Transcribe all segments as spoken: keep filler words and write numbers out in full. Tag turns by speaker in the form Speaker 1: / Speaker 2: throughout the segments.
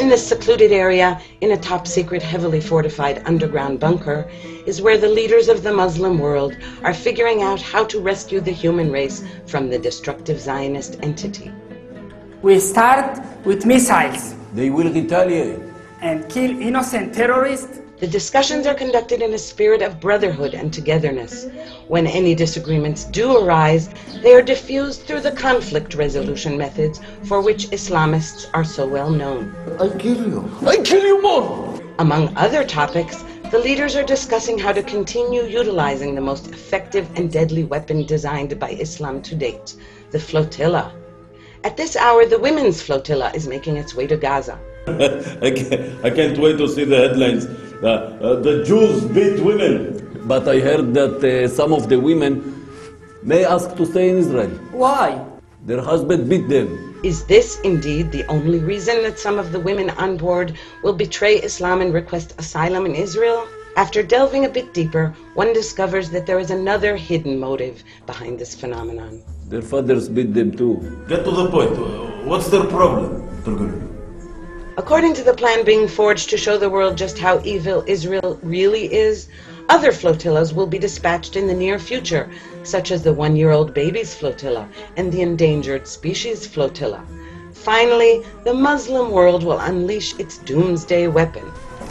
Speaker 1: this secluded area, in a top-secret, heavily fortified underground bunker, is where the leaders of the Muslim world are figuring out how to rescue the human race from the destructive Zionist entity.
Speaker 2: We start with missiles.
Speaker 3: They will retaliate
Speaker 2: And kill innocent terrorists.
Speaker 1: The discussions are conducted in a spirit of brotherhood and togetherness. When any disagreements do arise, they are diffused through the conflict resolution methods for which Islamists are so well known.
Speaker 3: I kill you. I kill you more.
Speaker 1: Among other topics, the leaders are discussing how to continue utilizing the most effective and deadly weapon designed by Islam to date, the flotilla. At this hour, the women's flotilla is making its way to Gaza.
Speaker 4: I, can't, I can't wait to see the headlines. Uh, uh, the Jews beat women.
Speaker 3: But I heard that uh, some of the women may ask to stay in Israel.
Speaker 2: Why?
Speaker 3: Their husband beat them.
Speaker 1: Is this indeed the only reason that some of the women on board will betray Islam and request asylum in Israel? After delving a bit deeper, one discovers that there is another hidden motive behind this phenomenon.
Speaker 3: Their fathers beat them too.
Speaker 4: Get to the point. What's their problem?
Speaker 1: According to the plan being forged to show the world just how evil Israel really is, other flotillas will be dispatched in the near future, such as the one-year-old babies flotilla and the endangered species flotilla. Finally, the Muslim world will unleash its doomsday weapon.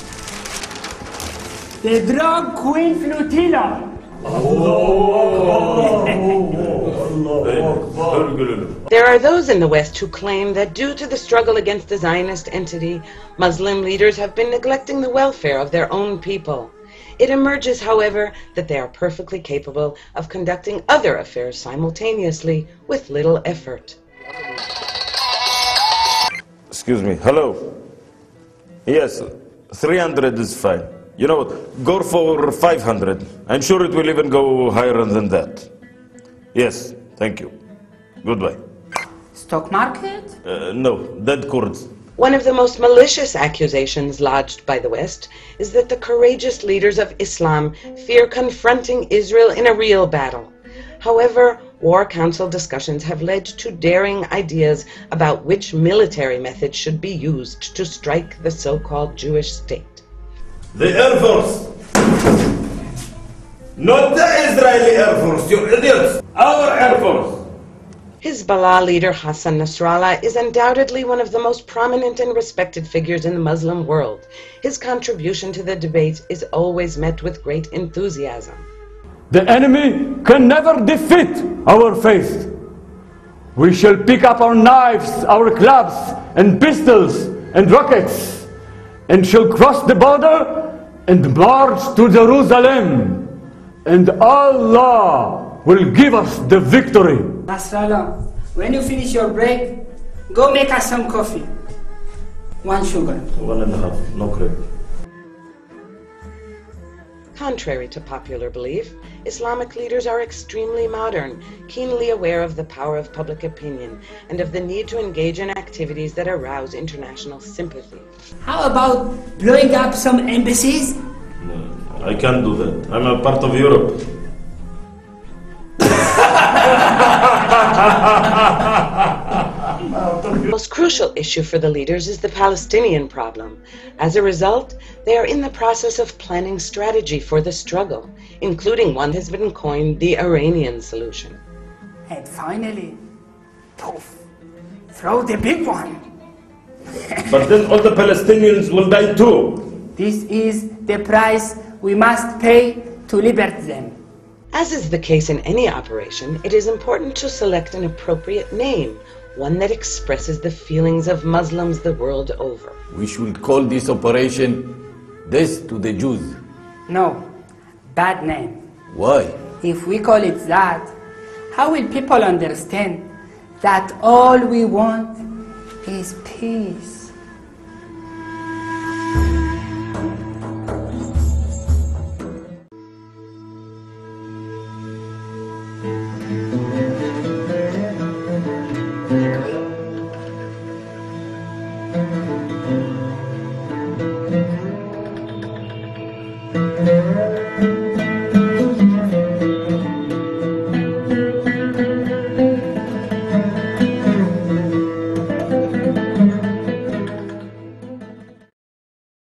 Speaker 2: The drug queen flotilla.
Speaker 1: There are those in the West who claim that due to the struggle against the Zionist entity, Muslim leaders have been neglecting the welfare of their own people. It emerges, however, that they are perfectly capable of conducting other affairs simultaneously with little effort.
Speaker 4: Excuse me. Hello. Yes, three hundred is fine. You know what? Go for five hundred. I'm sure it will even go higher than that. Yes, thank you. Goodbye.
Speaker 2: Stock market?
Speaker 4: Uh, no, dead Kurds.
Speaker 1: One of the most malicious accusations lodged by the West is that the courageous leaders of Islam fear confronting Israel in a real battle. However, War Council discussions have led to daring ideas about which military method should be used to strike the so-called Jewish state.
Speaker 4: The Air Force! Not the Israeli Air Force, you idiots! Our Air Force!
Speaker 1: Hezbollah leader Hassan Nasrallah is undoubtedly one of the most prominent and respected figures in the Muslim world. His contribution to the debate is always met with great enthusiasm.
Speaker 5: The enemy can never defeat our faith. We shall pick up our knives, our clubs, and pistols, and rockets, and shall cross the border and march to Jerusalem. And Allah will give us the victory.
Speaker 2: Nasrallah, when you finish your break, go make us some coffee. One sugar.
Speaker 4: One and a half, no cream.
Speaker 1: Contrary to popular belief, Islamic leaders are extremely modern, keenly aware of the power of public opinion and of the need to engage in activities that arouse international sympathy.
Speaker 2: How about blowing up some embassies?
Speaker 4: No, I can't do that. I'm a part of Europe.
Speaker 1: The most crucial issue for the leaders is the Palestinian problem. As a result, they are in the process of planning strategy for the struggle, including one that has been coined the Iranian solution.
Speaker 2: And finally, poof, throw the big one.
Speaker 4: But then all the Palestinians will die too.
Speaker 2: This is the price we must pay to liberate them.
Speaker 1: As is the case in any operation, it is important to select an appropriate name, one that expresses the feelings of Muslims the world over.
Speaker 3: We should call this operation Death to the Jews.
Speaker 2: No, bad name.
Speaker 3: Why?
Speaker 2: If we call it that, how will people understand that all we want is peace?